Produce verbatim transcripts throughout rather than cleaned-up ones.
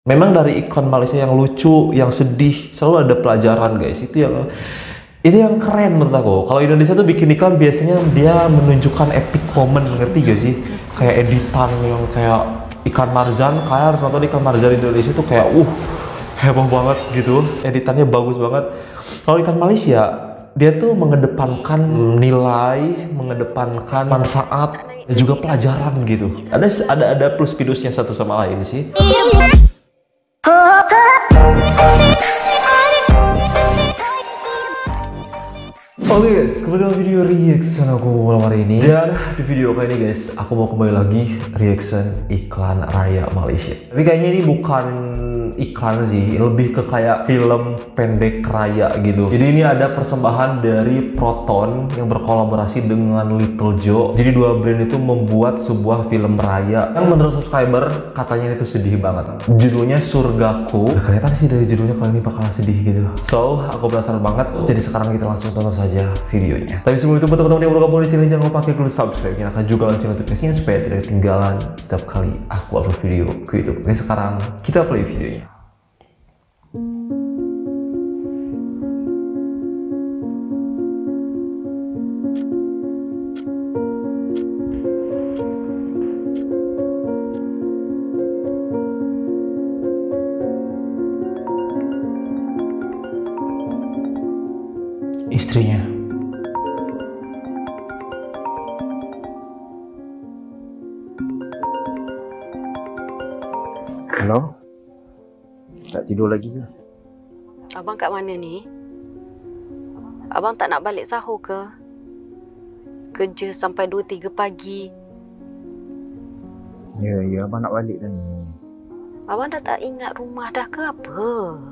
Memang dari iklan Malaysia yang lucu, yang sedih, selalu ada pelajaran guys. Itu yang itu yang keren menurut aku. Kalau Indonesia tuh bikin iklan biasanya dia menunjukkan epic moment, ngerti gak sih? Kayak editan yang kayak ikan Marzan, kayak harus nonton ikan Marzan Indonesia tuh kayak uh heboh banget gitu, editannya bagus banget. Kalau ikan Malaysia dia tuh mengedepankan nilai, mengedepankan manfaat dan juga pelajaran gitu. Ada ada ada plus minusnya satu sama lain sih. Oke okay guys, kembali dalam video reaction aku malam hari ini. Dan di video kali ini guys, aku mau kembali lagi reaction iklan Raya Malaysia. Tapi kayaknya ini bukan iklan sih, lebih ke kayak film pendek Raya gitu. Jadi ini ada persembahan dari Proton yang berkolaborasi dengan Little Joe. Jadi dua brand itu membuat sebuah film Raya yang menurut subscriber katanya itu sedih banget. Judulnya Surgaku. Udah kelihatan sih dari judulnya kalau ini bakalan sedih gitu. So, aku penasaran banget. Jadi sekarang kita langsung tonton saja videonya. Tapi sebelum itu buat teman-teman yang baru gabung di channel, jangan lupa klik dulu subscribe, nyalakan juga lonceng notifikasinya supaya tidak ketinggalan setiap kali aku upload video ke YouTube. Oke, sekarang kita play videonya. Istrinya. Halo? Tak tidur lagi ke? Abang kat mana ni? Abang tak nak balik sahur ke? Kerja sampai dua tiga pagi. Ya, ya abang nak balik dah ni. Abang dah tak ingat rumah dah ke apa?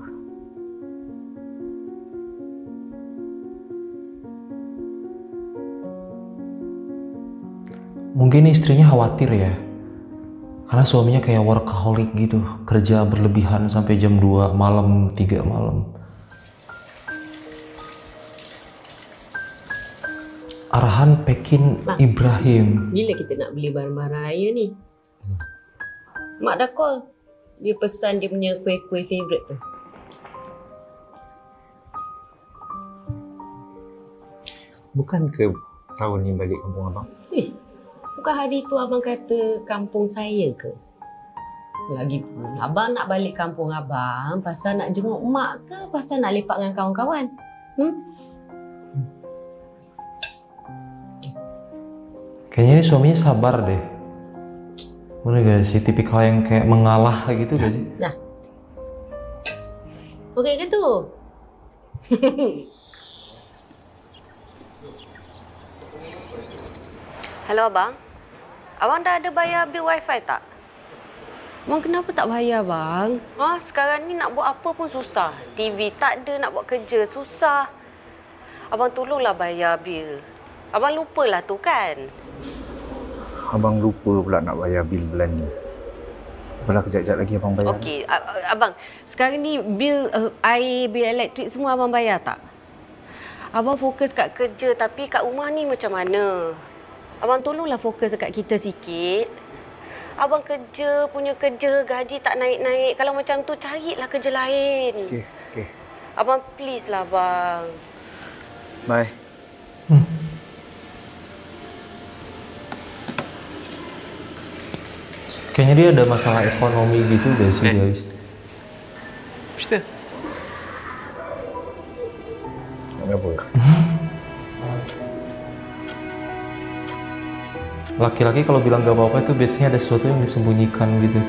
Mungkin istrinya khawatir ya. Karena suaminya kayak workaholic gitu, kerja berlebihan sampai jam dua malam, tiga malam. Arahan Pekin Mak, Ibrahim. bila kita nak beli barang-barang raya ni? Mak dah call. Dia pesan dia punya kuih-kuih favourite tu. Bukan ke tahun ni balik kampung abang? Eh, bukan hari tu abang kata kampung saya ke? Lagi pun, abang nak balik kampung abang pasal nak jenguk mak ke pasal nak lepak dengan kawan-kawan? Hmm? Kayaknya ini suaminya sabar deh. Mana gak sih, tipikal yang kayak mengalah gitu gak sih? Nah. Okey ke tu? Hello abang. Abang dah ada bayar bil wifi tak? Abang kenapa tak bayar bang? Ha, sekarang ni nak buat apa pun susah. T V tak ada, nak buat kerja susah. Abang tolonglah bayar bil. Abang lupalah tu kan? Abang lupa pula nak bayar bil bulan ni. Apalah kejap-kejap lagi abang bayar. Okey, abang. Sekarang ni bil uh, air, bil elektrik semua abang bayar tak? Abang fokus kat kerja tapi kat rumah ni macam mana? Abang tolonglah fokus dekat kita sikit. Abang kerja, punya kerja, gaji tak naik-naik. Kalau macam tu, carilah kerja lain. Okey, okey. Abang please lah, bang. Bye. Hmm. Kayaknya dia ada masalah ekonomi gitu gak sih guys? Cerita? Kenapa? Laki-laki kalau bilang gak apa-apa itu biasanya ada sesuatu yang disembunyikan gitu.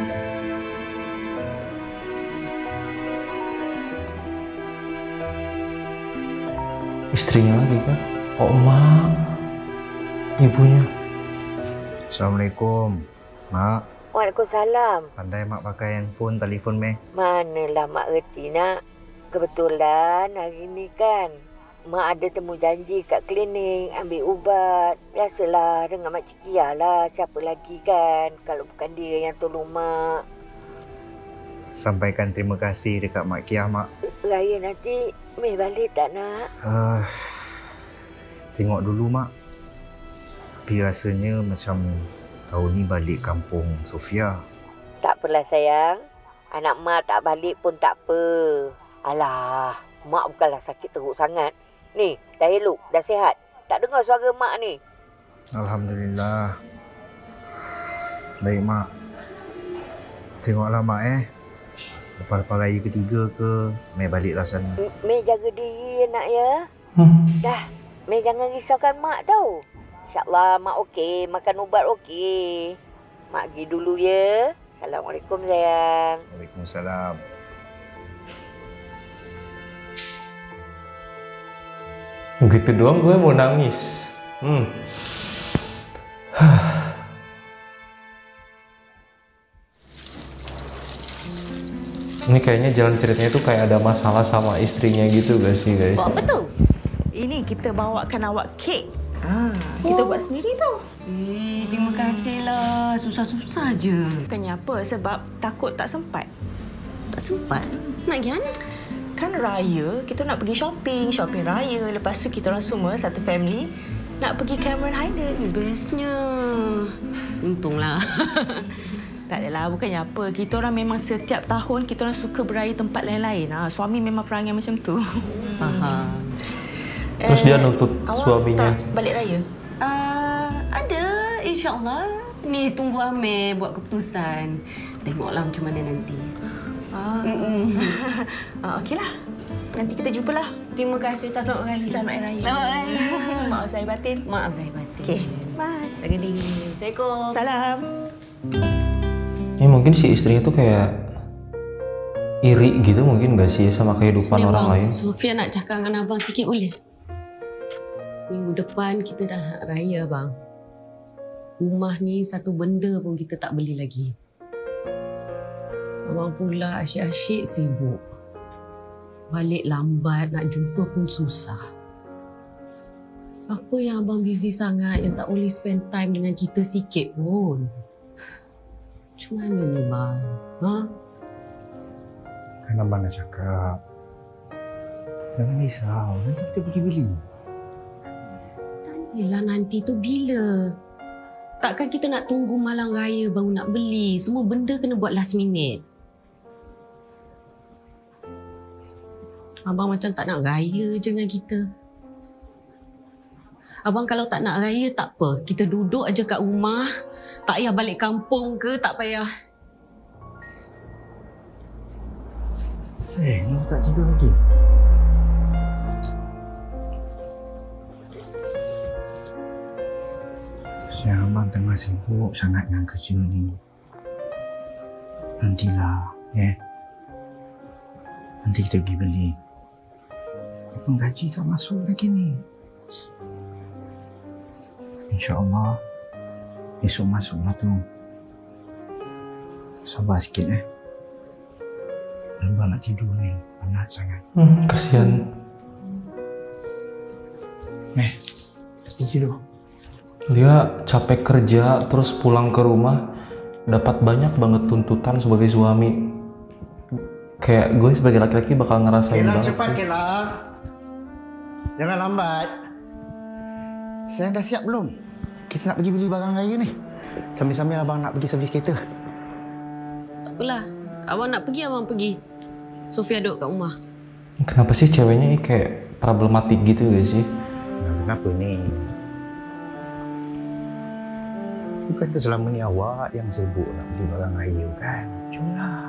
Istrinya lagi kan? Oh emak, ibunya. Assalamualaikum, Mak. Waalaikumsalam. Pandai Mak pakai handphone, telefon meh. Manalah Mak reti nak. Kebetulan hari ni kan Mak ada temu janji kat klinik ambil ubat. Biasalah dengan Mak Cik Kia lah. Siapa lagi kan kalau bukan dia yang tolong Mak. Sampaikan terima kasih dekat Mak Kia, Mak. Raya nanti Meh balik tak nak? Uh, tengok dulu, Mak. Tapi rasanya macam tahun ni balik kampung Sofia. Tak apalah sayang. Anak mak tak balik pun tak apa. Alah, mak bukanlah sakit teruk sangat. Ni, dah elok, dah sihat. Tak dengar suara mak ni. Alhamdulillah. Baik, Mak. Tengoklah, Mak eh. Lepas-lepas raya ketiga ke, Mei baliklah sana. Mei jaga diri ya nak ya. Hmm. Dah, Mei jangan risaukan mak tau. InsyaAllah mak okey, makan ubat okey. Mak pergi dulu ya. Assalamualaikum sayang. Waalaikumsalam. Begitu doang gue mau nangis. Hmm. Ini kayaknya jalan ceritanya tuh kayak ada masalah sama istrinya gitu gak sih guys? Buat apa tu? Ini kita bawakan awak kek. Ha, kita buat sendiri tau. Eh, terima kasihlah. Susah-susah je. Bukannya apa, sebab takut tak sempat. Tak sempat. Nak pergi mana? Kan raya, kita nak pergi shopping, shopping raya. Lepas tu kita orang semua, satu family, nak pergi Cameron Highlands. Bestnya. Untunglah. Tak adalah, bukannya apa. Kita orang memang setiap tahun kita orang suka beraya tempat lain-lain. Ha, suami memang perangai macam tu. Faham. Terus dia nuntut awak suaminya. tak balik raya? Uh, ada, insyaAllah. Ni tunggu Amir buat keputusan. Tengoklah macam mana nanti. Ah. ah, Okeylah. Nanti kita jumpalah. Terima kasih atas selamat raya. Selamat Hari Raya. Selamat raya. Maaf saya batin. Maaf saya batin. Okey. Bye. Jaga diri. Assalamualaikum. Salam. Ya mungkin si istrinya tuh kayak iri gitu mungkin gak sih sama kehidupan Ni orang bang, lain. Sofia nak cakap dengan abang sikit boleh? Minggu depan kita dah raya bang. Rumah ni satu benda pun kita tak beli lagi. Abang pula asyik-asyik sibuk. Balik lambat, nak jumpa pun susah. Apa yang abang busy sangat yang tak boleh spend time dengan kita sikit pun? Macam mana ni bang? Ha? Kan abang dah cakap. Jangan risau, nanti kita pergi beli. Yelah nanti tu bila? Takkan kita nak tunggu malam raya baru nak beli. Semua benda kena buat last minute. Abang macam tak nak raya je dengan kita. Abang kalau tak nak raya tak apa. Kita duduk aja kat rumah. Tak payah balik kampung ke, tak payah. Eh, ni tak tidur lagi. Saya abang tengah sibuk sangat dengan kerja ni. Nantilah, eh. Nanti kita pergi beli. Abang gaji tak masuk lagi ni. InsyaAllah, esok masuklah tu. Sabar sikit eh. Abang nak tidur ni, penat sangat. Hmm, kasihan. Eh, tidur. Dia capek kerja terus pulang ke rumah dapat banyak banget tuntutan sebagai suami. Kayak gue sebagai laki-laki bakal ngerasain Kela, banget cepat sih. Kela. Jangan lambat. Saya dah siap belum? Kita nak pergi beli barang raya ni. Sambil-sambil abang nak pergi servis kereta. Tak apalah. Abang nak pergi, abang pergi. Sofia duduk kat rumah. Kenapa sih ceweknya ini kayak problematik gitu gak sih? Nah, kenapa ni? Bukankah selama ni awak yang sibuk nak beli barang raya kan? Cumlah.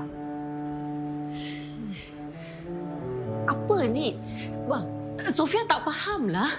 Apa ni? Bang, Sofia tak faham lah.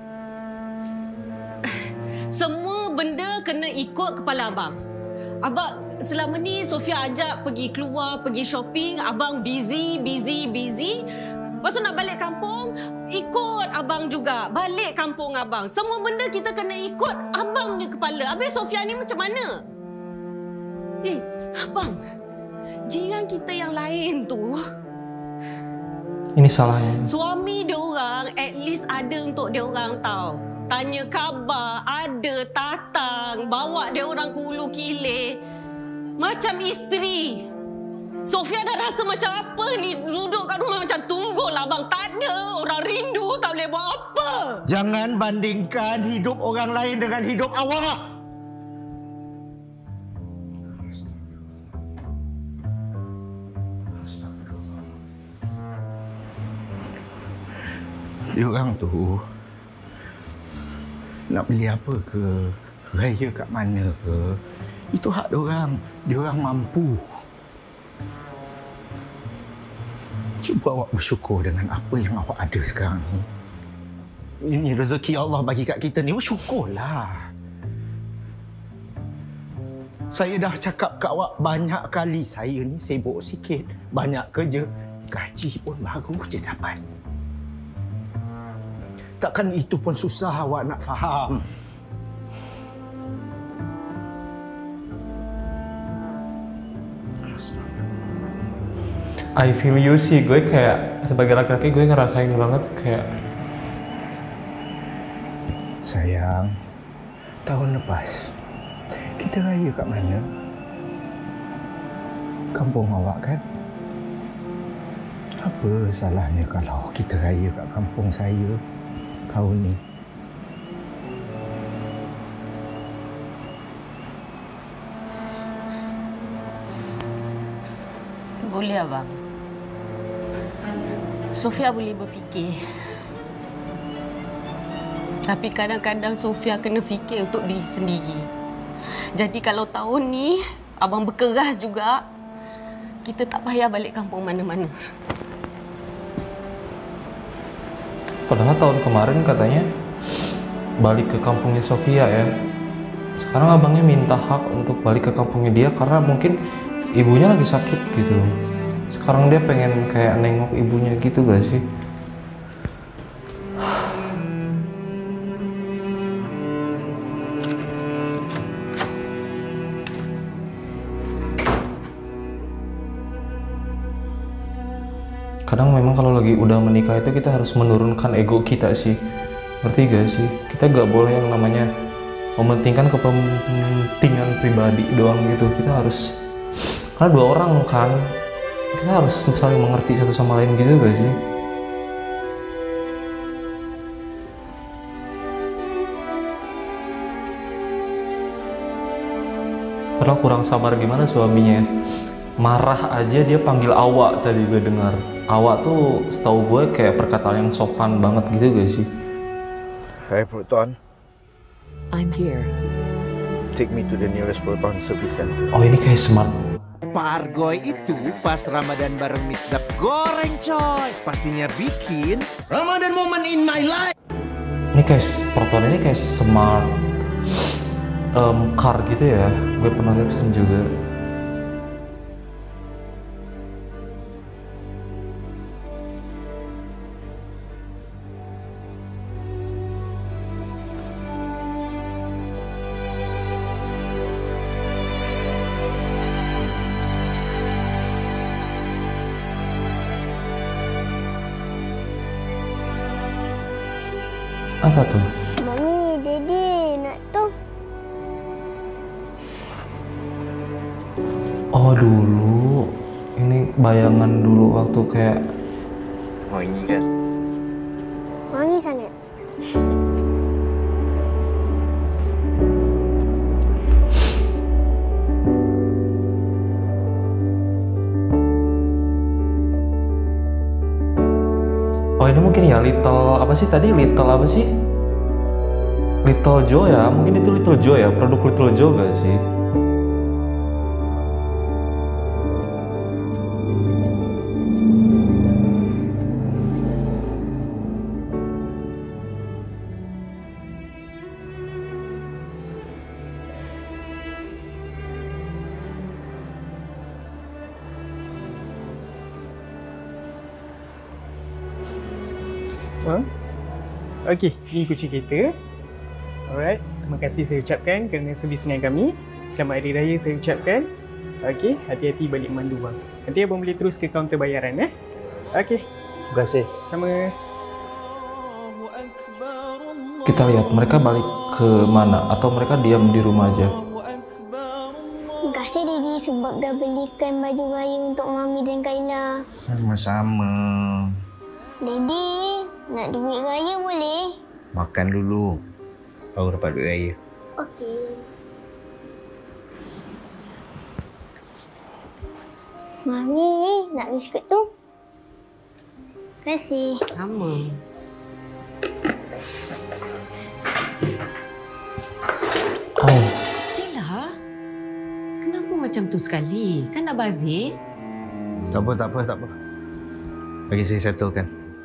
Semua benda kena ikut kepala abang. Abang, selama ni Sofia ajak pergi keluar, pergi shopping. Abang busy, busy, busy. Lepas tu nak balik kampung, ikut abang juga. Balik kampung abang. Semua benda kita kena ikut abang punya kepala. Habis Sofia ni macam mana? Eh, abang. Jiran kita yang lain tu, Ini salahnya. suami dia orang at least ada untuk dia orang tahu. Tanya khabar, ada, tatang, bawa dia orang ke Hulu Kilir. Macam isteri. Sofia dah rasa macam apa ni? Duduk kat rumah macam tunggulah abang. Tak ada. Orang rindu tak boleh buat apa. Jangan bandingkan hidup orang lain dengan hidup awak. Diorang tu nak beli apa ke, raya kat mana ke, itu hak diorang. Diorang mampu. Cuba awak bersyukur dengan apa yang awak ada sekarang ni. Ini rezeki Allah bagi kat kita ni, bersyukurlah. Saya dah cakap kat awak banyak kali, saya ni sibuk sikit, banyak kerja, gaji pun baru je dapat. Takkan itu pun susah awak nak faham. I feel you sih, gue kayak sebagai laki-laki gue ngerasain banget kayak sayang, tahun lepas kita raya kat mana? Kampung awak kan? Apa salahnya kalau kita raya kat kampung saya tahun ni? Boleh, Abang. Sofia boleh berfikir. Tapi kadang-kadang Sofia kena fikir untuk diri sendiri. Jadi kalau tahun ni Abang berkeras juga, kita tak payah balik kampung mana-mana. padahal tahun kemarin katanya balik ke kampungnya Sofia ya. Sekarang abangnya minta hak untuk balik ke kampungnya dia karena mungkin ibunya lagi sakit gitu. Sekarang dia pengen kayak nengok ibunya gitu gak sih? Kadang memang kalau lagi udah menikah itu kita harus menurunkan ego kita sih. Ngerti gak sih? Kita gak boleh yang namanya mementingkan kepentingan pribadi doang gitu. Kita harus, karena dua orang kan, kita harus saling mengerti satu sama lain gitu gak sih? Padahal kurang sabar gimana suaminya. Marah aja dia panggil awak tadi gue dengar. Awak tuh setahu gue kayak perkataan yang sopan banget gitu gak sih? Hai Proton. I'm here. Take me to the nearest Proton service center. Oh ini kayak smart. Pak Argoy itu pas Ramadan bareng Misdap goreng coy. Pastinya bikin Ramadan moment in my life. Ini kayak Proton ini kayak smart um, car gitu ya. Gue pernah pesen juga. Apa tuh? Mami, Dede nak tu. Oh dulu, ini bayangan dulu waktu kayak. Oh ini kan? Wangi sangat. Oh ini mungkin ya Little apa sih tadi Little apa sih? Little Joe ya, mungkin itu Little Joe ya, produk Little Joe gak sih? Ha? Okey, ini kucing kita. Alright, terima kasih saya ucapkan kerana servis dengan kami. Selamat Hari Raya saya ucapkan. Okey, hati-hati balik memandu bang. Nanti abang boleh terus ke kaunter bayaran eh. Okey. Terima kasih. Sama. Kita lihat mereka balik ke mana atau mereka diam di rumah aja. Terima kasih Dede sebab dah belikan baju raya untuk Mami dan Kaila. Sama-sama. Dede, nak duit raya boleh? Makan dulu, baru dapat duit raya. Okey. Mami, nak biskut tu? Terima kasih. Sama. Oh. Yelah. Kenapa macam tu sekali? Kan nak bazir? Tak apa, tak apa, tak apa. Bagi saya settlekan.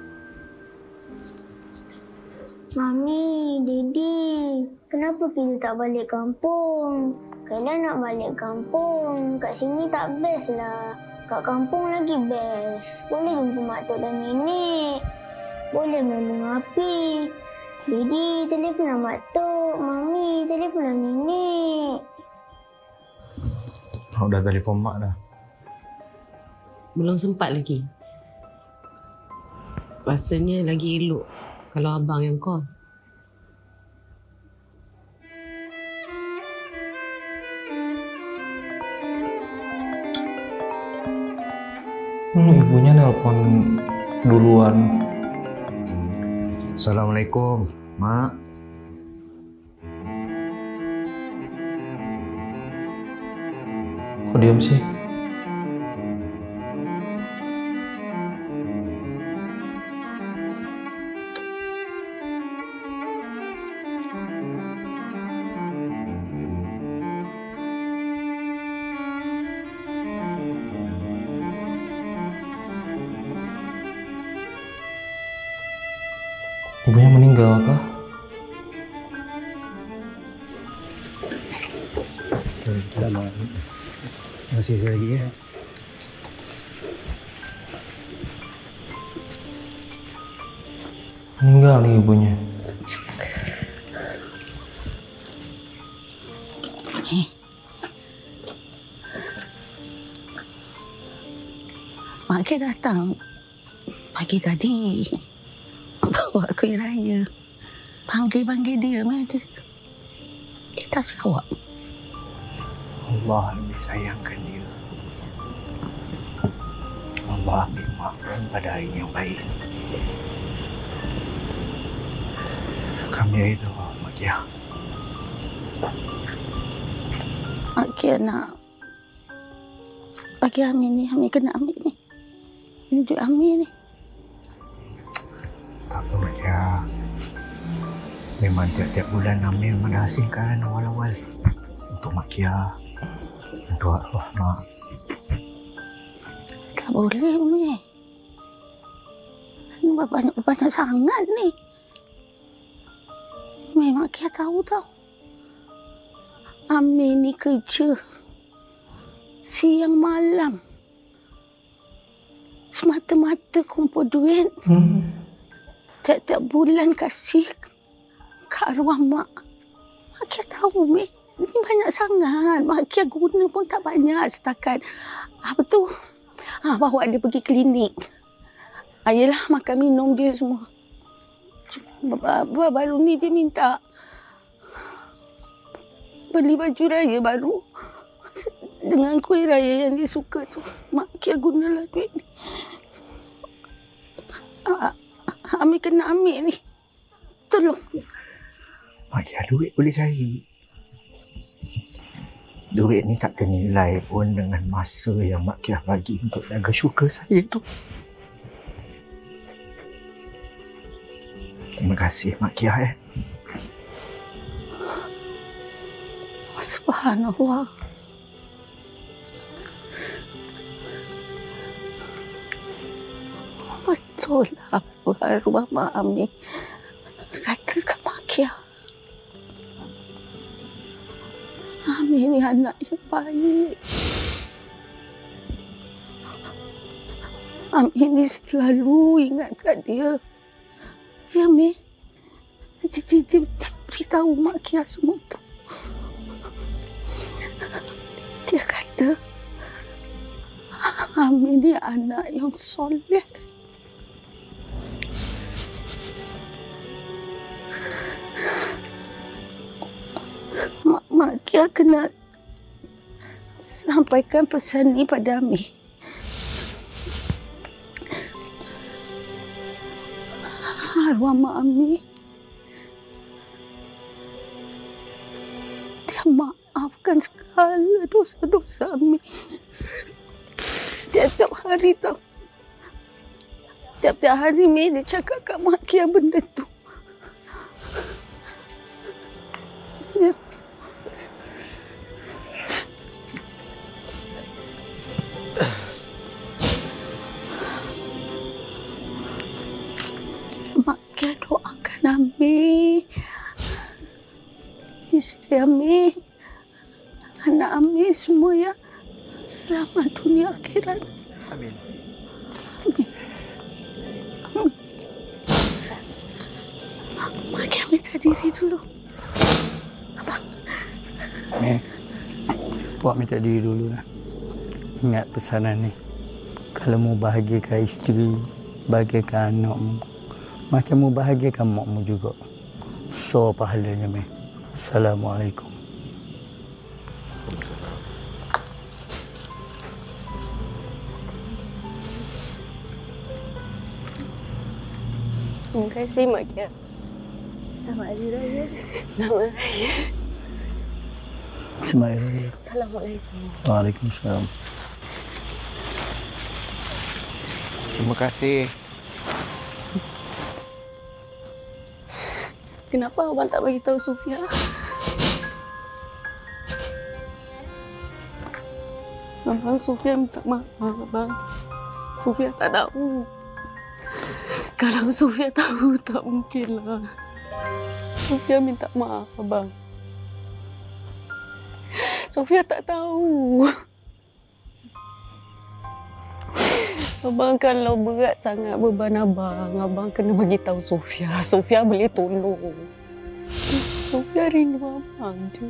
Mami, Didi, kenapa kita tak balik kampung? Kayla nak balik kampung. Kat sini tak best lah. Kat kampung lagi best. Boleh jumpa mak tok dan nenek. Boleh main bunga api. Didi, telefonlah mak tok. Mami, telefonlah nenek. Aku dah telefon mak dah. Belum sempat lagi. Rasanya lagi elok kalau abang yang call. Hmm, ibunya nelpon duluan. Assalamualaikum, Mak. Kok diam sih? Ibunya meninggal kah? Selamat. Masih lagi ya. Meninggal nih ibunya. Eh. Mak Kek datang pagi tadi. Bawa kuih raya. Panggil-panggil dia, mana dia? Dia tak jawab. Allah lebih sayangkan dia. Allah ambil maafkan pada hari yang baik. Kami itu, Mak Kia. Mak Kia nak bagi Amin ni. Amin kena ambil ni. Ini duit Amin ni. Tak apa, Mak Kia. Memang tiap-tiap bulan Amin menghasilkan awal-awal untuk Mak Kia. Untuk arwah Mak. Tak boleh, Umi. Ini banyak-banyak sangat ni. Memang Kia tahu tau. Amin ni kerja siang malam. Semata-mata kumpul duit. Hmm. Tiap-tiap bulan kasih ke arwah Mak. Mak Kia tahu, Umi. Ini banyak sangat. Mak Kia guna pun tak banyak setakat. Apa tu? Ha, bawa dia pergi klinik. Ayolah, makan minum dia semua. Baru ni dia minta beli baju raya baru. Dengan kuih raya yang dia suka tu. Mak Kia gunalah duit ni. Amin kena ambil ni. Tolong. Mak Kia, duit boleh cari. Duit ni tak ada nilai pun dengan masa yang Mak Kia bagi untuk jaga syurga saya tu. Terima kasih Mak Kia eh. Subhanallah. Betul apa arwah Mak Amin katakan Mak Kia. Amin ni anak yang baik. Amin ni selalu ingat kat dia. Ya, Amin. Dia, dia, dia, dia beritahu Mak Kia semua tu. Dia kata, Amin ni anak yang soleh. Mak, Mak Kia kena sampaikan pesan ni pada Amin. Arwah Mak Amin, dia maafkan segala dosa-dosa Amin. Tiap-tiap hari tau. Tiap-tiap hari Amin dia cakap kat Mak Kia benda tu. Makia doakan Ami, istri Ami, anak Ami semua ya selamat dunia akhirat. Amin. Amin. Makia minta diri dulu. Abang. Nih, buat minta diri dulu lah. Ingat pesanan ni. Kalau mau bahagiakan isteri, bahagiakan anakmu, macam mau bahagiakan makmu juga. So pahalanya, Meh. Assalamualaikum. Terima kasih, Makia. Selamat Hari Raya. Selamat Raya. Selamat Hari Raya. Assalamualaikum. Waalaikumsalam. Terima kasih. Kenapa abang tak bagi tahu Sofia? Abang, Sofia minta maaf, abang. Sofia tak tahu. Kalau Sofia tahu, tak mungkinlah. Sofia minta maaf, abang. Sofia tak tahu. Abang, kalau berat sangat beban abang, abang kena bagi tahu Sofia. Sofia boleh tolong. Sofia rindu abang je.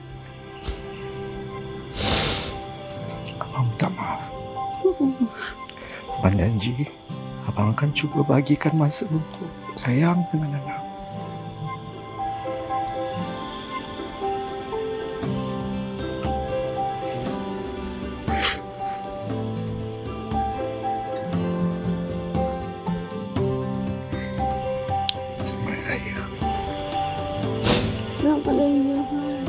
Abang minta maaf. Abang janji, abang akan cuba bagikan masa untuk sayang dengan anak. Selamat Raya.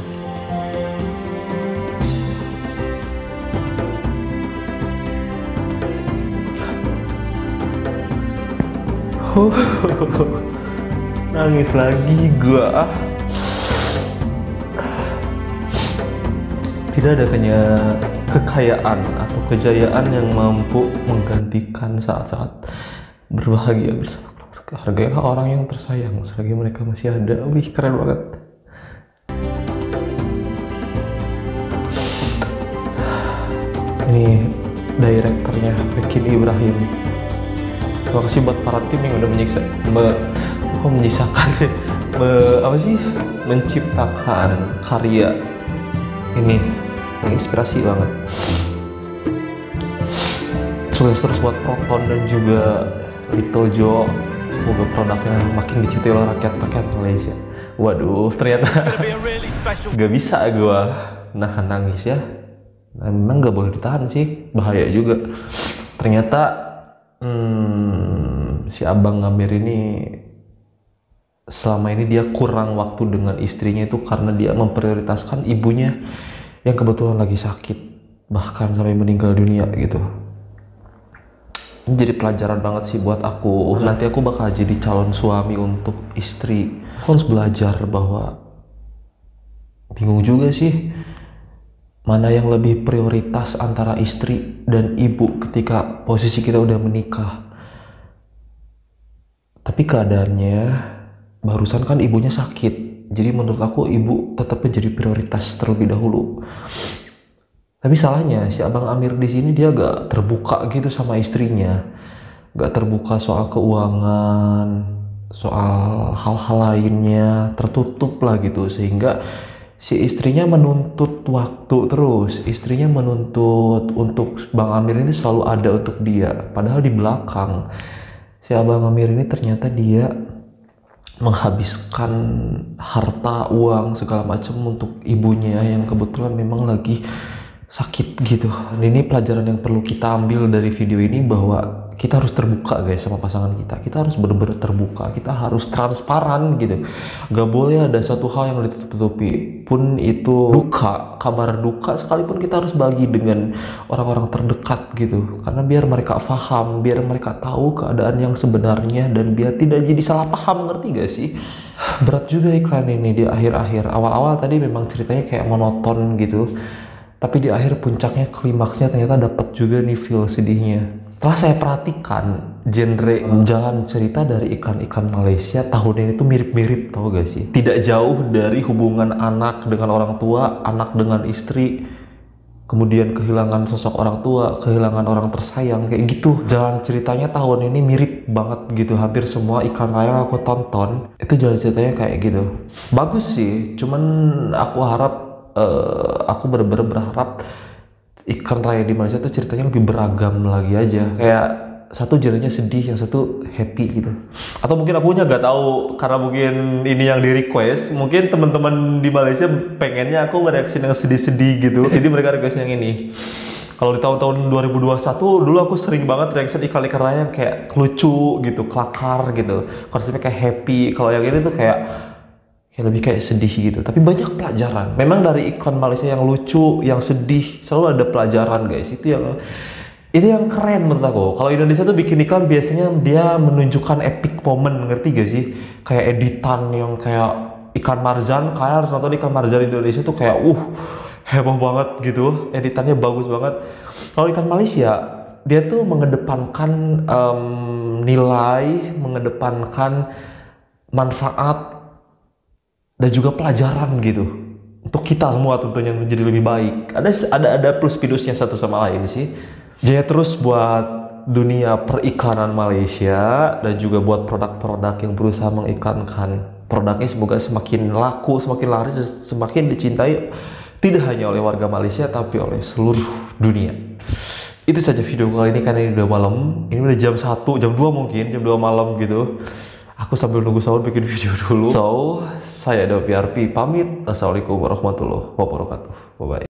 Oh, nangis lagi gua. Tidak ada kenya kekayaan atau kejayaan yang mampu menggantikan saat-saat berbahagia bersama keluarga. Hargailah orang yang tersayang selagi mereka masih ada. Wih, keren banget. Ini direkturnya Bikin Ibrahim. Terima kasih buat para tim yang udah menyiksa, me, kok menyisakan, me, apa sih, menciptakan karya ini, menginspirasi banget. Sukses terus buat Proton dan juga Little Joe. Semoga produknya makin dicintai oleh rakyat-rakyat Malaysia. Waduh, ternyata gak bisa gue nahan nangis ya. Nah, memang gak boleh ditahan sih, bahaya juga. Ternyata hmm, si Abang Amir ini selama ini dia kurang waktu dengan istrinya itu karena dia memprioritaskan ibunya yang kebetulan lagi sakit, bahkan sampai meninggal dunia gitu. Ini jadi pelajaran banget sih buat aku. Nanti aku bakal jadi calon suami untuk istri. Aku harus belajar bahwa bingung juga sih mana yang lebih prioritas antara istri dan ibu ketika posisi kita udah menikah. Tapi keadaannya barusan kan ibunya sakit, jadi menurut aku ibu tetap menjadi prioritas terlebih dahulu. Tapi salahnya si Abang Amir di sini dia gak terbuka gitu sama istrinya, gak terbuka soal keuangan, soal hal-hal lainnya, tertutup lah gitu, sehingga si istrinya menuntut waktu terus, istrinya menuntut untuk Bang Amir ini selalu ada untuk dia. Padahal di belakang si Abang Amir ini ternyata dia menghabiskan harta, uang, segala macam untuk ibunya yang kebetulan memang lagi sakit gitu. Dan ini pelajaran yang perlu kita ambil dari video ini, bahwa kita harus terbuka guys sama pasangan kita. Kita harus benar-benar terbuka, kita harus transparan gitu. Gak boleh ada satu hal yang ditutup-tutupi, pun itu duka, kabar duka sekalipun kita harus bagi dengan orang-orang terdekat gitu. Karena biar mereka paham, biar mereka tahu keadaan yang sebenarnya, dan biar tidak jadi salah paham, ngerti gak sih? Berat juga iklan ini di akhir-akhir. Awal-awal tadi memang ceritanya kayak monoton gitu, tapi di akhir puncaknya, klimaksnya ternyata dapat juga nih feel sedihnya. Setelah saya perhatikan genre jalan cerita dari iklan-iklan Malaysia tahun ini tuh mirip-mirip, tau gak sih? Tidak jauh dari hubungan anak dengan orang tua, anak dengan istri, kemudian kehilangan sosok orang tua, kehilangan orang tersayang, kayak gitu. Jalan ceritanya tahun ini mirip banget gitu. Hampir semua iklan raya yang aku tonton itu jalan ceritanya kayak gitu. Bagus sih, cuman aku harap, uh, aku bener-bener berharap iklan raya di Malaysia tuh ceritanya lebih beragam lagi aja. Kayak satu genrenya sedih, yang satu happy gitu. Atau mungkin aku nggak tahu karena mungkin ini yang di request. Mungkin teman-teman di Malaysia pengennya aku reaksi yang sedih-sedih gitu. Jadi mereka request yang ini. Kalau di tahun-tahun dua ribu dua puluh satu dulu aku sering banget reaksi iklan-iklan raya yang kayak lucu gitu, kelakar gitu. Konsepnya kayak happy. Kalau yang ini tuh kayak ya lebih kayak sedih gitu, tapi banyak pelajaran. Memang dari iklan Malaysia yang lucu, yang sedih, selalu ada pelajaran guys. Itu yang itu yang keren menurut aku. Kalau Indonesia tuh bikin iklan biasanya dia menunjukkan epic moment, ngerti gak sih? Kayak editan yang kayak iklan Marzan, kalian harus nonton iklan Marzan Indonesia tuh kayak uh heboh banget gitu, editannya bagus banget. Kalau iklan Malaysia, dia tuh mengedepankan um, nilai, mengedepankan manfaat dan juga pelajaran gitu untuk kita semua tentunya menjadi lebih baik. Ada ada ada plus minusnya satu sama lain sih. Jaya terus buat dunia periklanan Malaysia dan juga buat produk-produk yang berusaha mengiklankan produknya, semoga semakin laku, semakin laris dan semakin dicintai tidak hanya oleh warga Malaysia tapi oleh seluruh dunia. Itu saja video kali ini karena ini udah malam. Ini udah jam satu, jam dua mungkin, jam dua malam gitu. Aku sambil nunggu sahur bikin video dulu. So, saya Dopi R P pamit. Assalamualaikum warahmatullahi wabarakatuh. Bye-bye.